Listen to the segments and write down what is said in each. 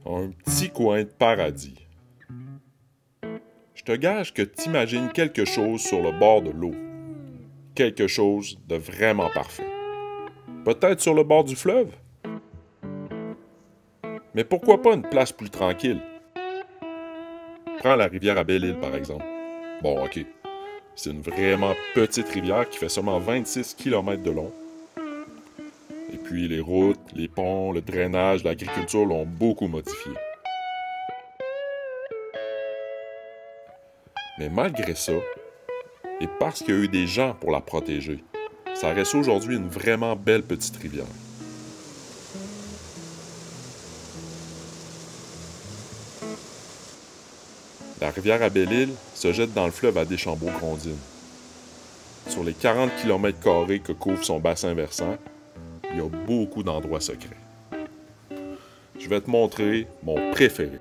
Un petit coin de paradis. Je te gage que tu imagines quelque chose sur le bord de l'eau. Quelque chose de vraiment parfait. Peut-être sur le bord du fleuve? Mais pourquoi pas une place plus tranquille? Prends la rivière à Belle-Île, par exemple. Bon, ok. C'est une vraiment petite rivière qui fait seulement 26 km de long. Et puis les routes, les ponts, le drainage, l'agriculture l'ont beaucoup modifié. Mais malgré ça, et parce qu'il y a eu des gens pour la protéger, ça reste aujourd'hui une vraiment belle petite rivière. La rivière à Belle-Île se jette dans le fleuve à Deschambault-Grondines. Sur les 40 km² que couvre son bassin versant, il y a beaucoup d'endroits secrets. Je vais te montrer mon préféré.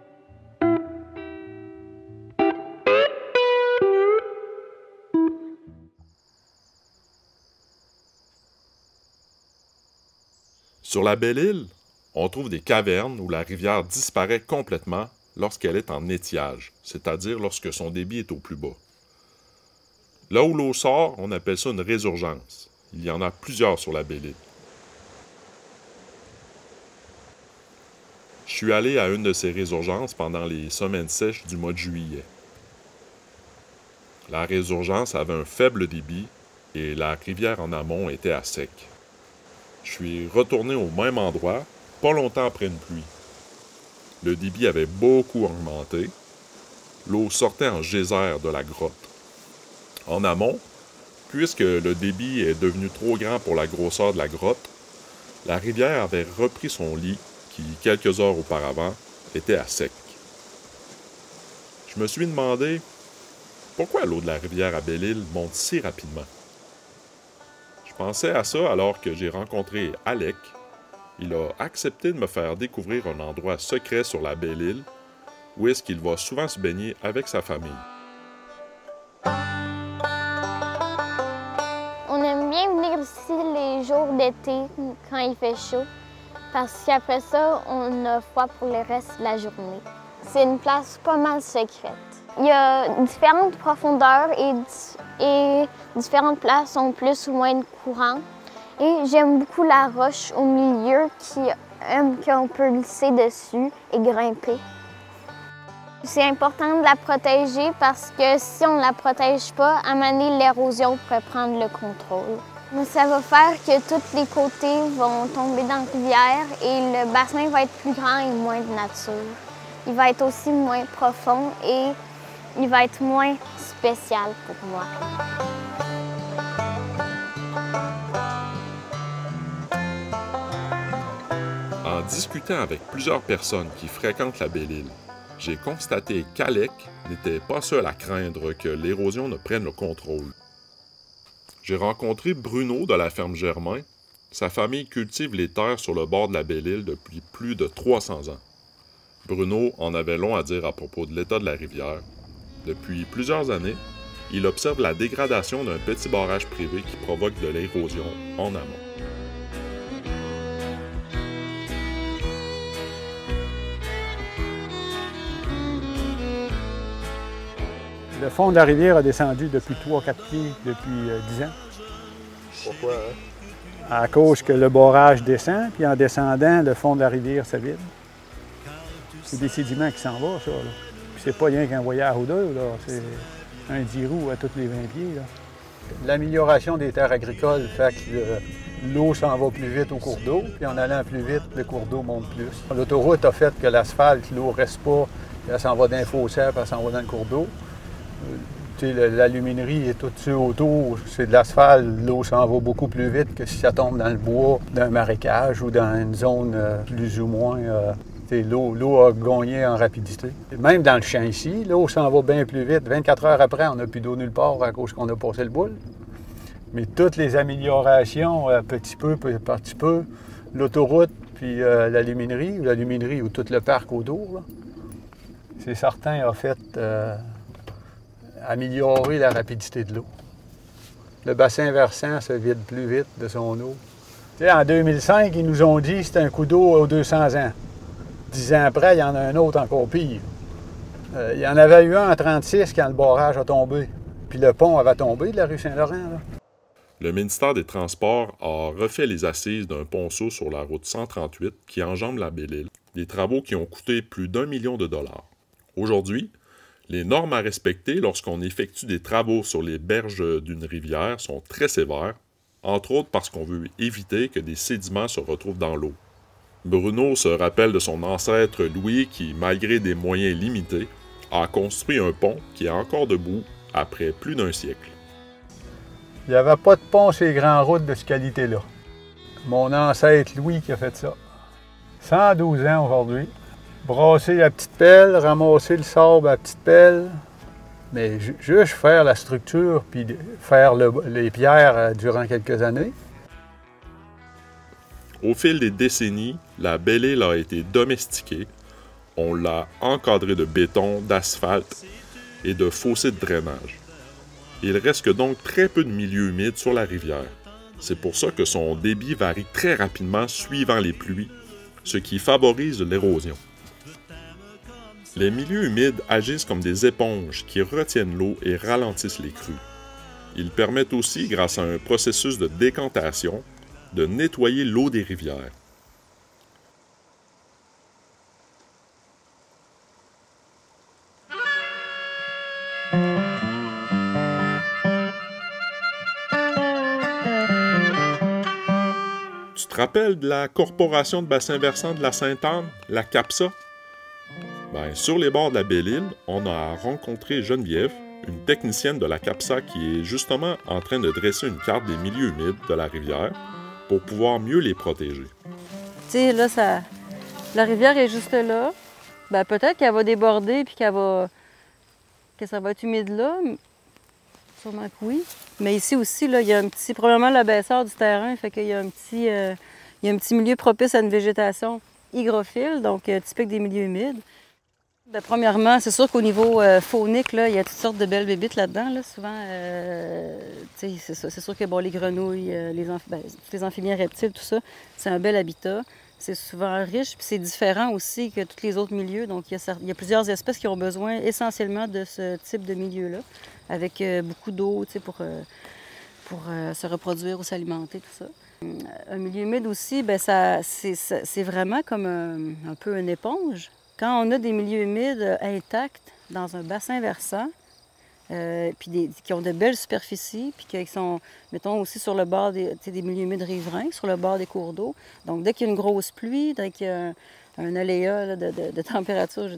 Sur la Belle-Île, on trouve des cavernes où la rivière disparaît complètement lorsqu'elle est en étiage, c'est-à-dire lorsque son débit est au plus bas. Là où l'eau sort, on appelle ça une résurgence. Il y en a plusieurs sur la Belle-Île. Je suis allé à une de ces résurgences pendant les semaines sèches du mois de juillet. La résurgence avait un faible débit et la rivière en amont était à sec. Je suis retourné au même endroit, pas longtemps après une pluie. Le débit avait beaucoup augmenté. L'eau sortait en geyser de la grotte. En amont, puisque le débit est devenu trop grand pour la grosseur de la grotte, la rivière avait repris son lit qui, quelques heures auparavant, était à sec. Je me suis demandé pourquoi l'eau de la rivière à Belle-Île monte si rapidement. Je pensais à ça alors que j'ai rencontré Alec. Il a accepté de me faire découvrir un endroit secret sur la Belle-Île où est-ce qu'il va souvent se baigner avec sa famille. On aime bien venir ici les jours d'été quand il fait chaud parce qu'après ça, on a froid pour le reste de la journée. C'est une place pas mal secrète. Il y a différentes profondeurs et différentes places ont plus ou moins de courant. Et j'aime beaucoup la roche au milieu qu'on peut glisser dessus et grimper. C'est important de la protéger parce que si on ne la protège pas, à un moment donné, l'érosion pourrait prendre le contrôle. Mais ça va faire que tous les côtés vont tomber dans la rivière et le bassin va être plus grand et moins de nature. Il va être aussi moins profond et il va être moins spécial pour moi. En discutant avec plusieurs personnes qui fréquentent la Belle-Île, j'ai constaté qu'Alec n'était pas seul à craindre que l'érosion ne prenne le contrôle. J'ai rencontré Bruno de la ferme Germain. Sa famille cultive les terres sur le bord de la Belle-Île depuis plus de 300 ans. Bruno en avait long à dire à propos de l'état de la rivière. Depuis plusieurs années, il observe la dégradation d'un petit barrage privé qui provoque de l'érosion en amont. Le fond de la rivière a descendu depuis 3-4 pieds depuis 10 ans. Pourquoi, hein? À cause que le barrage descend, puis en descendant, le fond de la rivière se vide. C'est des sédiments qui s'en vont, ça. Là. Puis c'est pas rien qu'un voyage ou deux, là. C'est un 10 roues à tous les 20 pieds, là. L'amélioration des terres agricoles fait que l'eau s'en va plus vite au cours d'eau, puis en allant plus vite, le cours d'eau monte plus. L'autoroute a fait que l'asphalte, l'eau reste pas, elle s'en va dans un fossé, puis elle s'en va dans le cours d'eau. L'aluminerie et tout ça autour, c'est de l'asphalte, l'eau s'en va beaucoup plus vite que si ça tombe dans le bois, d'un marécage ou dans une zone plus ou moins... l'eau a gagné en rapidité. Même dans le champ ici, l'eau s'en va bien plus vite. 24 heures après, on n'a plus d'eau nulle part à cause qu'on a passé le boule. Mais toutes les améliorations, petit peu par petit peu, l'autoroute puis l'aluminerie ou tout le parc autour, c'est certain a fait... améliorer la rapidité de l'eau. Le bassin versant se vide plus vite de son eau. En 2005, ils nous ont dit que c'était un coup d'eau aux 200 ans. 10 ans après, il y en a un autre encore pire. Il y en avait eu un en 1936 quand le barrage a tombé. Puis le pont avait tombé de la rue Saint-Laurent, là. Le ministère des Transports a refait les assises d'un ponceau sur la route 138 qui enjambe la Belle-Île, des travaux qui ont coûté plus d'1 million de dollars. Aujourd'hui, les normes à respecter lorsqu'on effectue des travaux sur les berges d'une rivière sont très sévères, entre autres parce qu'on veut éviter que des sédiments se retrouvent dans l'eau. Bruno se rappelle de son ancêtre Louis qui, malgré des moyens limités, a construit un pont qui est encore debout après plus d'1 siècle. Il n'y avait pas de pont sur les grandes routes de cette qualité-là. Mon ancêtre Louis qui a fait ça. 112 ans aujourd'hui. Brasser la petite pelle, ramasser le sable à la petite pelle. Mais juste faire la structure puis faire les pierres durant quelques années. Au fil des décennies, la Belle-Île a été domestiquée. On l'a encadrée de béton, d'asphalte et de fossés de drainage. Il reste donc très peu de milieux humides sur la rivière. C'est pour ça que son débit varie très rapidement suivant les pluies, ce qui favorise l'érosion. Les milieux humides agissent comme des éponges qui retiennent l'eau et ralentissent les crues. Ils permettent aussi, grâce à un processus de décantation, de nettoyer l'eau des rivières. Tu te rappelles de la Corporation de bassin versant de la Sainte-Anne, la CAPSA? Sur les bords de la Belle-Île, on a rencontré Geneviève, une technicienne de la CAPSA qui est justement en train de dresser une carte des milieux humides de la rivière pour pouvoir mieux les protéger. Tu sais, là, la rivière est juste là. Peut-être qu'elle va déborder puis que ça va être humide là. Sûrement que oui. Mais ici aussi, là, il y a probablement l'abaisseur du terrain, fait qu'il y a un petit milieu propice à une végétation hygrophile, donc typique des milieux humides. Premièrement, c'est sûr qu'au niveau faunique, là, il y a toutes sortes de belles bébites là-dedans. Là. Souvent, c'est ça. C'est sûr que les grenouilles, tous les amphibiens reptiles, tout ça, c'est un bel habitat. C'est souvent riche, puis c'est différent aussi que tous les autres milieux. Donc, il y a plusieurs espèces qui ont besoin essentiellement de ce type de milieu-là, avec beaucoup d'eau pour se reproduire ou s'alimenter, tout ça. Un milieu humide aussi, c'est vraiment comme un peu une éponge. Quand on a des milieux humides intacts dans un bassin versant, puis qui ont de belles superficies, puis qui sont, mettons, aussi sur le bord des milieux humides riverains, sur le bord des cours d'eau. Donc, dès qu'il y a une grosse pluie, dès qu'il y a un aléa là, de température,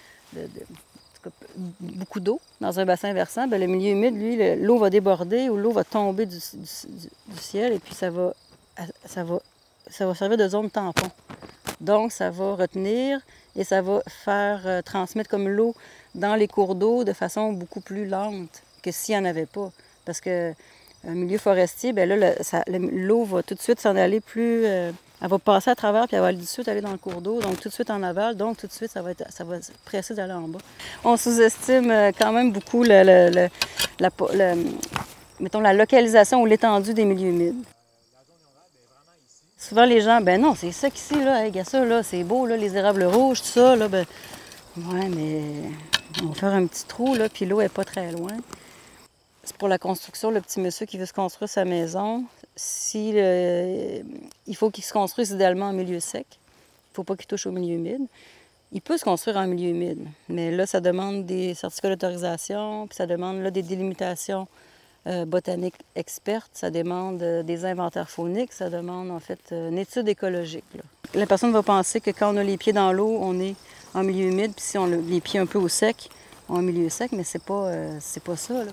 beaucoup d'eau dans un bassin versant, le milieu humide, lui, l'eau va déborder ou l'eau va tomber du ciel, et puis ça va servir de zone tampon. Donc, ça va retenir et ça va faire transmettre comme l'eau dans les cours d'eau de façon beaucoup plus lente que s'il n'y en avait pas. Parce qu'un milieu forestier, l'eau va tout de suite s'en aller plus... elle va passer à travers, puis elle va tout de suite aller dans le cours d'eau, donc tout de suite en aval, donc tout de suite, ça va presser d'aller en bas. On sous-estime quand même beaucoup mettons, la localisation ou l'étendue des milieux humides. Souvent, les gens, non, c'est ça qu'ici, là, regarde ça, là, c'est beau, là, les érables rouges, tout ça, là, ouais, mais on va faire un petit trou, là, puis l'eau n'est pas très loin. C'est pour la construction, le petit monsieur qui veut se construire sa maison, il faut qu'il se construise idéalement en milieu sec. Il ne faut pas qu'il touche au milieu humide. Il peut se construire en milieu humide, mais là, ça demande des certificats d'autorisation, puis ça demande là, des délimitations botaniques expertes, ça demande des inventaires fauniques, ça demande en fait une étude écologique. Là. La personne va penser que quand on a les pieds dans l'eau, on est en milieu humide, puis si on a les pieds un peu au sec, on est en milieu sec, mais c'est pas ça. Là.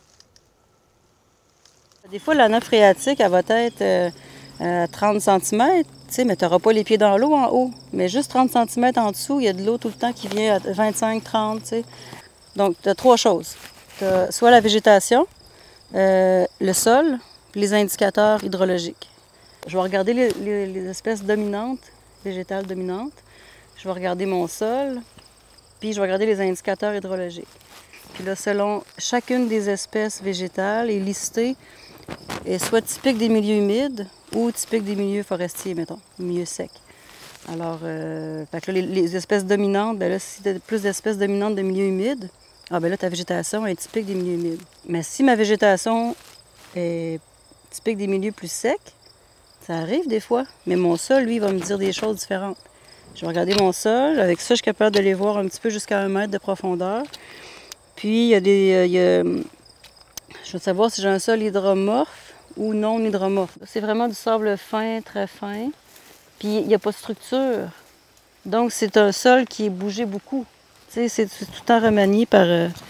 Des fois, la nappe phréatique, elle va être à 30 cm, mais tu n'auras pas les pieds dans l'eau en haut. Mais juste 30 cm en dessous, il y a de l'eau tout le temps qui vient à 25, 30. T'sais. Donc, tu as 3 choses. Tu as soit la végétation, le sol, puis les indicateurs hydrologiques. Je vais regarder les espèces dominantes, végétales dominantes. Je vais regarder mon sol, puis je vais regarder les indicateurs hydrologiques. Puis là, selon chacune des espèces végétales est listée, est soit typique des milieux humides ou typique des milieux forestiers, mettons, milieux secs. Alors, fait que là, les espèces dominantes, bien là, si tu as plus d'espèces dominantes de milieux humides, ah ben là, ta végétation est typique des milieux humides. Mais si ma végétation est typique des milieux plus secs, ça arrive des fois, mais mon sol, lui, va me dire des choses différentes. Je vais regarder mon sol, avec ça, je suis capable de les voir un petit peu jusqu'à 1 mètre de profondeur. Puis, il y a des... je veux savoir si j'ai un sol hydromorphe ou non hydromorphe. C'est vraiment du sable fin, très fin. Puis, il n'y a pas de structure. Donc, c'est un sol qui est bougé beaucoup. Tu sais, c'est tout le temps remanié par...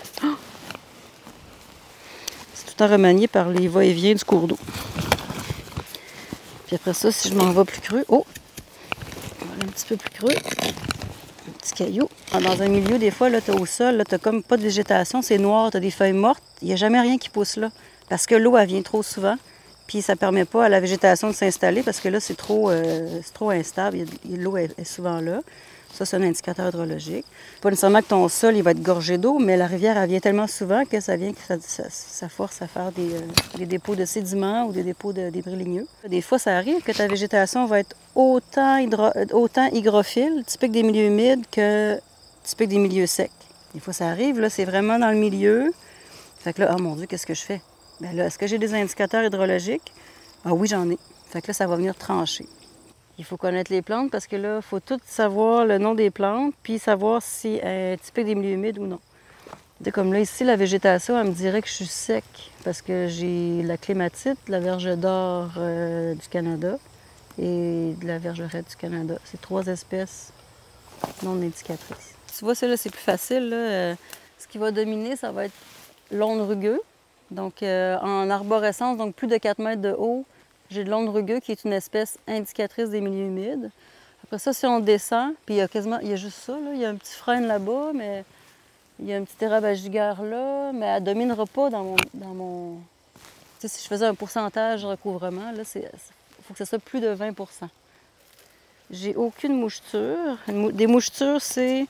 C'est tout le temps remanié par les va-et-vient du cours d'eau. Puis après ça, si je m'en vais plus creux... Oh! Un petit peu plus creux. Un petit caillou. Dans un milieu, des fois, là, tu as au sol, tu n'as comme pas de végétation, c'est noir, tu as des feuilles mortes. Il n'y a jamais rien qui pousse là. Parce que l'eau, elle vient trop souvent. Puis ça ne permet pas à la végétation de s'installer parce que là, c'est trop instable. L'eau est souvent là. Ça, c'est un indicateur hydrologique. Pas nécessairement que ton sol il va être gorgé d'eau, mais la rivière, elle vient tellement souvent que ça force à faire des dépôts de sédiments ou des dépôts de débris ligneux. Des fois, ça arrive que ta végétation va être autant hygrophile, typique des milieux humides, que typique des milieux secs. Des fois, ça arrive, là, c'est vraiment dans le milieu. Fait que là, oh mon Dieu, qu'est-ce que je fais? Bien là, est-ce que j'ai des indicateurs hydrologiques? Ah oui, j'en ai. Fait que là, ça va venir trancher. Il faut connaître les plantes parce que là, il faut tout savoir le nom des plantes puis savoir si est typique des milieux humides ou non. Comme là, ici, la végétation, elle me dirait que je suis sec parce que j'ai la clématite, la verge d'or du Canada et de la vergerette du Canada. C'est 3 espèces non indicatrices. Tu vois, ça, là, c'est plus facile. Là. Ce qui va dominer, ça va être l'onde rugueux. Donc, en arborescence, donc plus de 4 mètres de haut, j'ai de l'onde rugueux qui est une espèce indicatrice des milieux humides. Après ça, si on descend, puis il y a juste ça, là, il y a un petit frêne là-bas, mais il y a un petit érable à giguère là, mais elle ne dominera pas dans mon... Tu sais, si je faisais un pourcentage de recouvrement, là, il faut que ce soit plus de 20 %. J'ai aucune moucheture. Des mouchetures, c'est...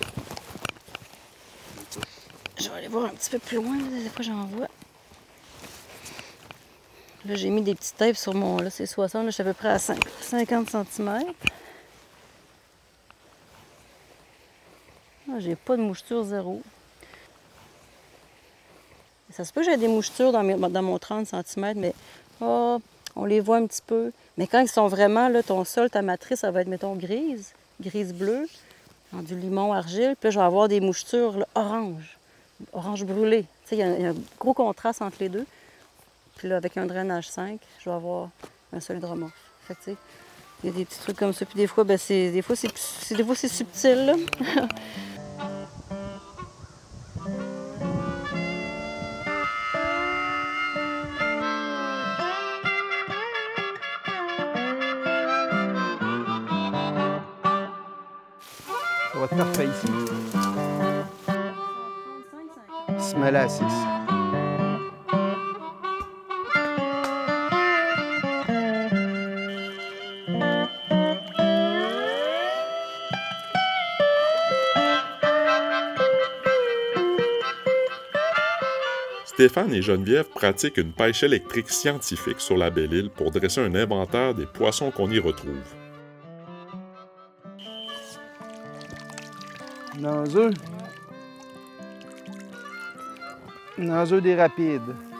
Je vais aller voir un petit peu plus loin, là, des fois j'en vois. Là, j'ai mis des petites tapes sur mon... Là, c'est 60, là, je suis à peu près à 50 cm. Ah, j'ai pas de moucheture zéro. Ça se peut que j'ai des mouchetures dans mon 30 cm, mais on les voit un petit peu. Mais quand ils sont vraiment, là, ton sol, ta matrice, ça va être, mettons, grise-bleue, dans du limon argile. Puis là, je vais avoir des mouchetures là, orange brûlé. Tu sais, il y a un gros contraste entre les deux. Puis là, avec un drainage 5, je vais avoir un sol hydromorphe. Fait que, tu sais, il y a des petits trucs comme ça. Puis des fois, ben, c'est subtil, là. Ça va être parfait ici. Il se mêle à 6. Stéphane et Geneviève pratiquent une pêche électrique scientifique sur la Belle-Île pour dresser un inventaire des poissons qu'on y retrouve. Naseux des rapides.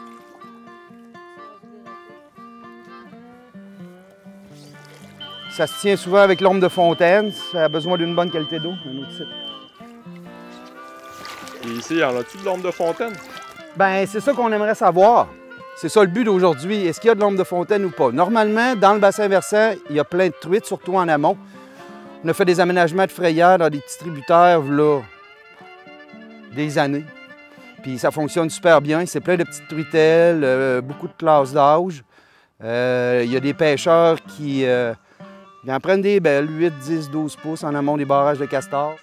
Ça se tient souvent avec l'ombre de fontaine. Ça a besoin d'une bonne qualité d'eau. Un autre site. Et ici, y en a-tu de l'ombre de fontaine? Ben, c'est ça qu'on aimerait savoir. C'est ça le but d'aujourd'hui. Est-ce qu'il y a de l'ombre de fontaine ou pas? Normalement, dans le bassin versant, il y a plein de truites, surtout en amont. On a fait des aménagements de frayères dans des petits tributaires, là, des années. Puis ça fonctionne super bien. C'est plein de petites truitelles, beaucoup de classes d'âge. Il y a des pêcheurs qui en prennent des belles, 8, 10, 12 pouces en amont des barrages de castors.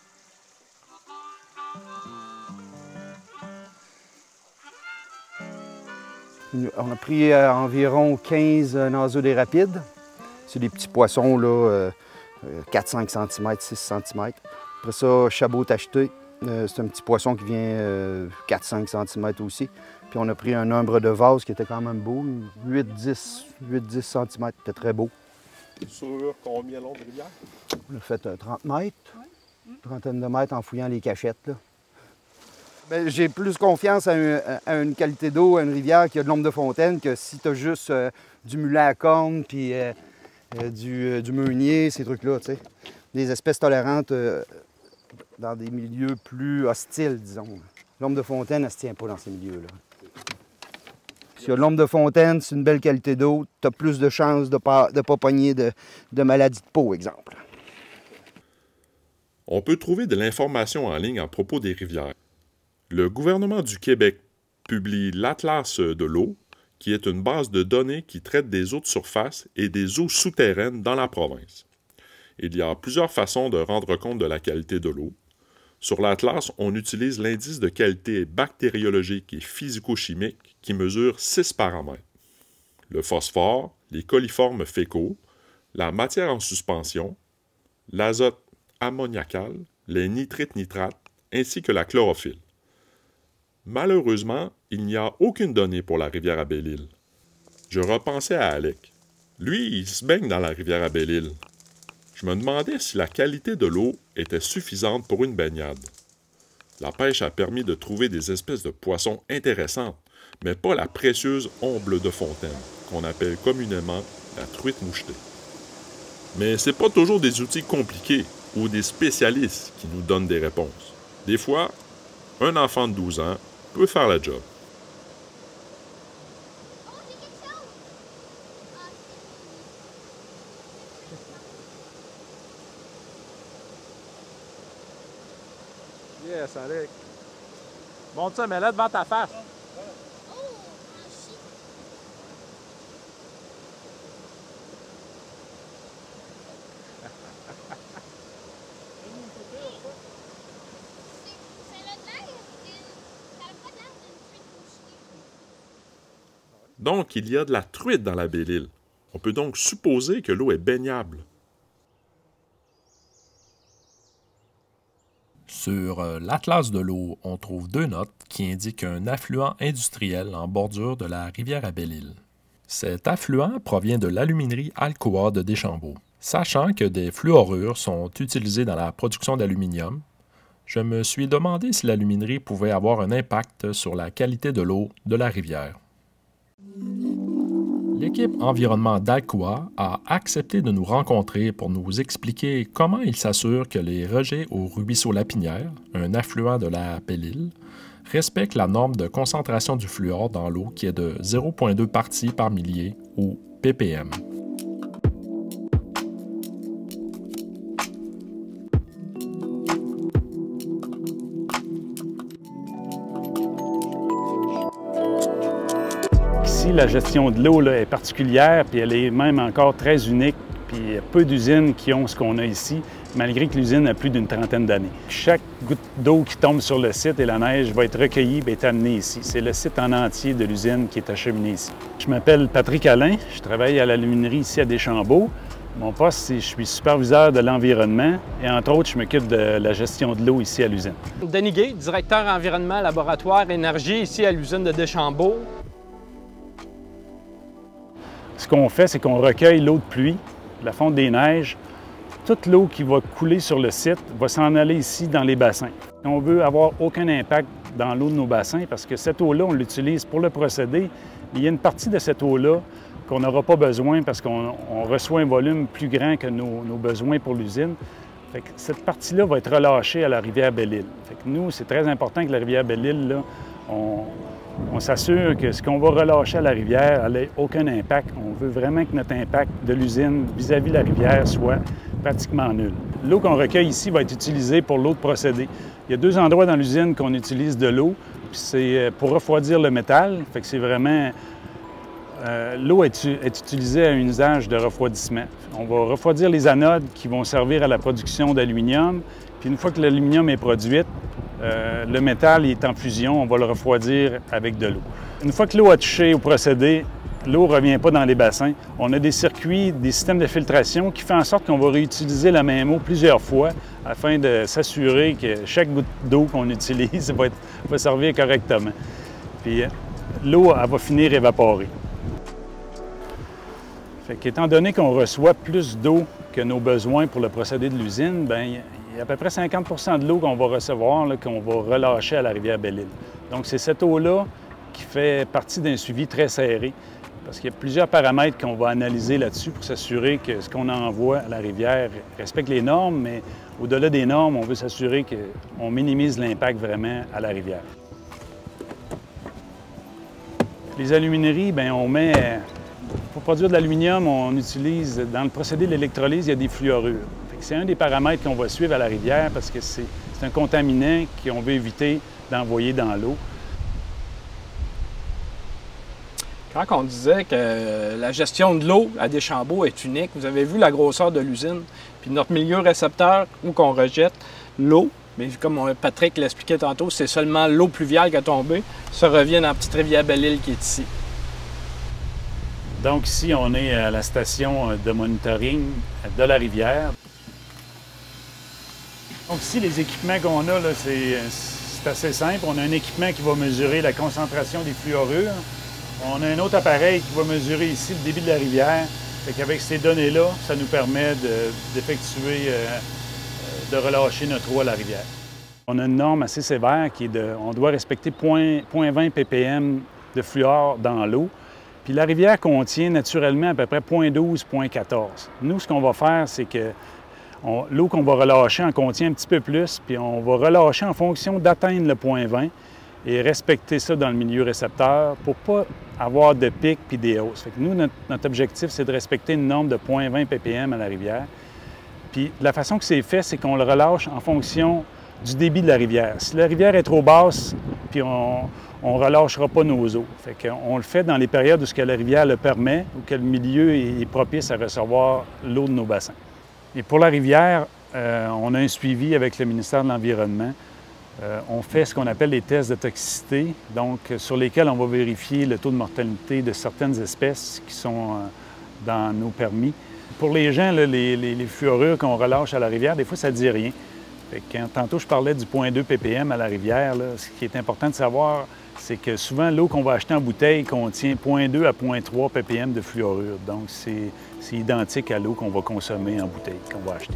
On a pris environ 15 naseux des rapides. C'est des petits poissons, là, 4-5 cm, 6 cm. Après ça, chabot tacheté. C'est un petit poisson qui vient 4-5 cm aussi. Puis on a pris un nombre de vase qui était quand même beau, 8-10 cm. C'était très beau. Sur combien long de rivière? On a fait 30 mètres, une trentaine de mètres en fouillant les cachettes. Là. Bien, j'ai plus confiance à une qualité d'eau, à une rivière qui a de l'ombre de fontaine que si tu as juste du mulet à cornes puis du meunier, ces trucs-là, tu sais. Des espèces tolérantes dans des milieux plus hostiles, disons. L'ombre de fontaine, elle ne se tient pas dans ces milieux-là. S'il y a de l'ombre de fontaine, c'est une belle qualité d'eau, tu as plus de chances de ne pas pogner de maladies de peau, exemple. On peut trouver de l'information en ligne à propos des rivières. Le gouvernement du Québec publie l'Atlas de l'eau, qui est une base de données qui traite des eaux de surface et des eaux souterraines dans la province. Il y a plusieurs façons de rendre compte de la qualité de l'eau. Sur l'Atlas, on utilise l'indice de qualité bactériologique et physico-chimique qui mesure 6 paramètres. Le phosphore, les coliformes fécaux, la matière en suspension, l'azote ammoniacal, les nitrites-nitrates, ainsi que la chlorophylle. Malheureusement, il n'y a aucune donnée pour la rivière à Belle-Île. Je repensais à Alec. Lui, il se baigne dans la rivière à Belle-Île. Je me demandais si la qualité de l'eau était suffisante pour une baignade. La pêche a permis de trouver des espèces de poissons intéressantes, mais pas la précieuse omble de fontaine, qu'on appelle communément la truite mouchetée. Mais c'est pas toujours des outils compliqués ou des spécialistes qui nous donnent des réponses. Des fois, un enfant de 12 ans peut faire la job. Yes, Alec. Monte ça, mets-la devant ta face. Donc, il y a de la truite dans la Belle-Île. On peut donc supposer que l'eau est baignable. Sur l'Atlas de l'eau, on trouve 2 notes qui indiquent un affluent industriel en bordure de la rivière à Belle-Île. Cet affluent provient de l'aluminerie Alcoa de Deschambault. Sachant que des fluorures sont utilisées dans la production d'aluminium, je me suis demandé si l'aluminerie pouvait avoir un impact sur la qualité de l'eau de la rivière. L'équipe environnement d'Alcoa a accepté de nous rencontrer pour nous expliquer comment ils s'assurent que les rejets au ruisseau Lapinière, un affluent de la Belle-Île, respectent la norme de concentration du fluor dans l'eau qui est de 0,2 parties par millier ou ppm. Ici, la gestion de l'eau là, est particulière, puis elle est même encore très unique. Puis il y a peu d'usines qui ont ce qu'on a ici, malgré que l'usine a plus d'une trentaine d'années. Chaque goutte d'eau qui tombe sur le site et la neige va être recueillie et est amenée ici. C'est le site en entier de l'usine qui est acheminé ici. Je m'appelle Patrick Alain, je travaille à l'aluminerie ici à Deschambault. Mon poste, c'est je suis superviseur de l'environnement et entre autres, je m'occupe de la gestion de l'eau ici à l'usine. Denis Gay, directeur environnement laboratoire énergie ici à l'usine de Deschambault. Ce qu'on fait, c'est qu'on recueille l'eau de pluie, la fonte des neiges. Toute l'eau qui va couler sur le site va s'en aller ici dans les bassins. On veut avoir aucun impact dans l'eau de nos bassins parce que cette eau-là, on l'utilise pour le procédé. Il y a une partie de cette eau-là qu'on n'aura pas besoin parce qu'on reçoit un volume plus grand que nos besoins pour l'usine. Fait que cette partie-là va être relâchée à la rivière Belle-Île. Fait que nous, c'est très important que la rivière Belle-Île, là, on s'assure que ce qu'on va relâcher à la rivière n'ait aucun impact. On veut vraiment que notre impact de l'usine vis-à-vis de la rivière soit pratiquement nul. L'eau qu'on recueille ici va être utilisée pour l'eau de procédé. Il y a 2 endroits dans l'usine qu'on utilise de l'eau, puis c'est pour refroidir le métal. Fait que c'est vraiment... l'eau est utilisée à un usage de refroidissement. On va refroidir les anodes qui vont servir à la production d'aluminium. Puis une fois que l'aluminium est produit, le métal est en fusion, on va le refroidir avec de l'eau. Une fois que l'eau a touché au procédé, l'eau ne revient pas dans les bassins. On a des circuits, des systèmes de filtration qui font en sorte qu'on va réutiliser la même eau plusieurs fois afin de s'assurer que chaque goutte d'eau qu'on utilise va servir correctement. Puis l'eau, elle va finir évaporée. Fait qu'étant donné qu'on reçoit plus d'eau que nos besoins pour le procédé de l'usine, bien, il y a à peu près 50 de l'eau qu'on va recevoir, là, qu'on va relâcher à la rivière Belle-Île. Donc, c'est cette eau-là qui fait partie d'un suivi très serré, parce qu'il y a plusieurs paramètres qu'on va analyser là-dessus pour s'assurer que ce qu'on envoie à la rivière respecte les normes, mais au-delà des normes, on veut s'assurer qu'on minimise l'impact vraiment à la rivière. Les alumineries, bien, on met... Pour produire de l'aluminium, on utilise, dans le procédé de l'électrolyse, il y a des fluorures. C'est un des paramètres qu'on va suivre à la rivière parce que c'est un contaminant qu'on veut éviter d'envoyer dans l'eau. Quand on disait que la gestion de l'eau à Deschambault est unique, vous avez vu la grosseur de l'usine, puis notre milieu récepteur où qu'on rejette l'eau, mais comme Patrick l'expliquait tantôt, c'est seulement l'eau pluviale qui a tombé, ça revient dans la petite rivière Belle-Île qui est ici. Donc ici, on est à la station de monitoring de la rivière. Donc ici, les équipements qu'on a, c'est assez simple. On a un équipement qui va mesurer la concentration des fluorures. On a un autre appareil qui va mesurer ici le débit de la rivière. Fait qu'avec ces données-là, ça nous permet d'effectuer, de relâcher notre eau à la rivière. On a une norme assez sévère qui est on doit respecter 0,20 ppm de fluor dans l'eau. Puis la rivière contient naturellement à peu près 0,12, 0,14. Nous, ce qu'on va faire, c'est que l'eau qu'on va relâcher en contient un petit peu plus, puis on va relâcher en fonction d'atteindre le 0,20 et respecter ça dans le milieu récepteur pour ne pas avoir de pics puis des hausses. Fait que nous, notre objectif, c'est de respecter une norme de 0,20 ppm à la rivière. Puis la façon que c'est fait, c'est qu'on le relâche en fonction du débit de la rivière. Si la rivière est trop basse, puis on ne relâchera pas nos eaux. Fait qu'on le fait dans les périodes où ce que la rivière le permet, où que le milieu est propice à recevoir l'eau de nos bassins. Et pour la rivière, on a un suivi avec le ministère de l'Environnement. On fait ce qu'on appelle les tests de toxicité, donc sur lesquels on va vérifier le taux de mortalité de certaines espèces qui sont dans nos permis. Pour les gens, là, les fluorures qu'on relâche à la rivière, des fois, ça ne dit rien. Fait que tantôt, je parlais du 0,2 ppm à la rivière. Là, ce qui est important de savoir, c'est que souvent, l'eau qu'on va acheter en bouteille contient 0,2 à 0,3 ppm de fluorure. Donc, c'est identique à l'eau qu'on va consommer en bouteille, qu'on va acheter.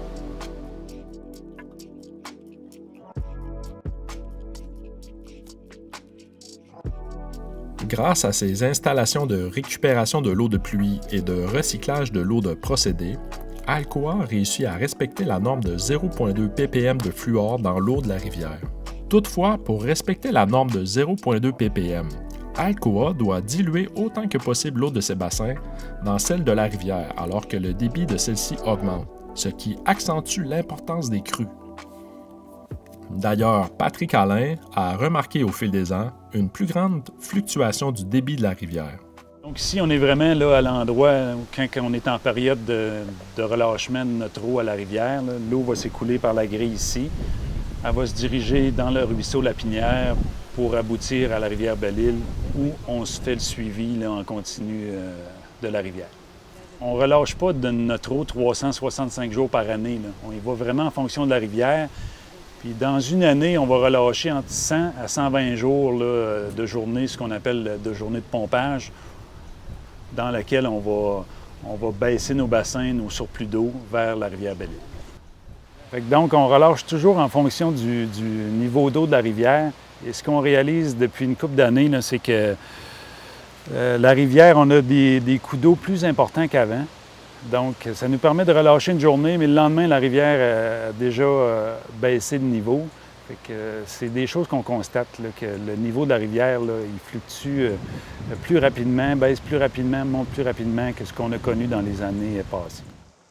Grâce à ces installations de récupération de l'eau de pluie et de recyclage de l'eau de procédé, Alcoa réussit à respecter la norme de 0,2 ppm de fluor dans l'eau de la rivière. Toutefois, pour respecter la norme de 0,2 ppm, Alcoa doit diluer autant que possible l'eau de ses bassins dans celle de la rivière, alors que le débit de celle-ci augmente, ce qui accentue l'importance des crues. D'ailleurs, Patrick Allain a remarqué au fil des ans une plus grande fluctuation du débit de la rivière. Donc ici, on est vraiment là à l'endroit où quand on est en période de relâchement de notre eau à la rivière, l'eau va s'écouler par la grille ici. Elle va se diriger dans le ruisseau Lapinière pour aboutir à la rivière Belle-Île où on se fait le suivi là, en continu de la rivière. On ne relâche pas de notre eau 365 jours par année. Là. On y va vraiment en fonction de la rivière. Puis dans une année, on va relâcher entre 100 à 120 jours là, de journée, ce qu'on appelle de journée de pompage, dans laquelle on va baisser nos bassins, nos surplus d'eau vers la rivière Belle-Île. Donc, on relâche toujours en fonction du niveau d'eau de la rivière. Et ce qu'on réalise depuis une couple d'années, c'est que la rivière, on a des coups d'eau plus importants qu'avant. Donc, ça nous permet de relâcher une journée, mais le lendemain, la rivière a déjà baissé de niveau. Fait que c'est des choses qu'on constate, là, que le niveau de la rivière, là, il fluctue plus rapidement, baisse plus rapidement, monte plus rapidement que ce qu'on a connu dans les années passées.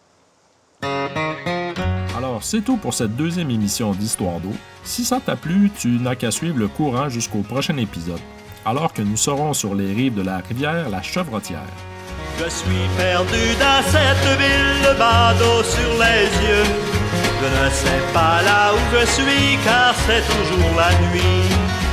Alors, c'est tout pour cette deuxième émission d'Histoire d'eau. Si ça t'a plu, tu n'as qu'à suivre le courant jusqu'au prochain épisode, alors que nous serons sur les rives de la rivière La Chevrotière. Je suis perdu dans cette ville, le bandeau sur les yeux. Je ne sais pas là où je suis, car c'est toujours la nuit.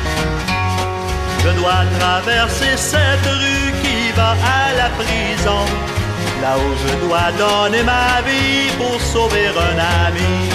Je dois traverser cette rue qui va à la prison, là où je dois donner ma vie pour sauver un ami.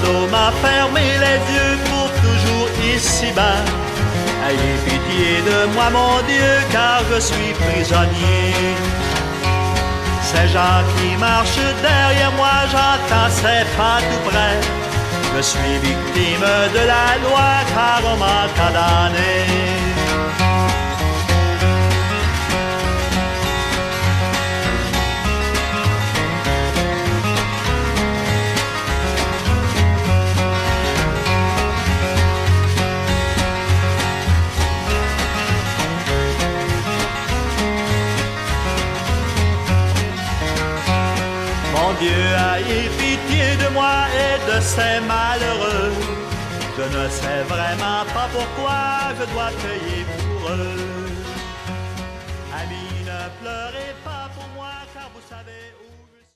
badaud m'a fermé les yeux pour toujours ici-bas. Ayez pitié de moi, mon Dieu, car je suis prisonnier. Ces gens qui marchent derrière moi, j'entends ces pas tout près. Je suis victime de la loi, car on m'a condamné. Mon Dieu, ayez pitié de moi et de ces malheureux. Je ne sais vraiment pas pourquoi je dois payer pour eux. Amis, ne pleurez pas pour moi, car vous savez où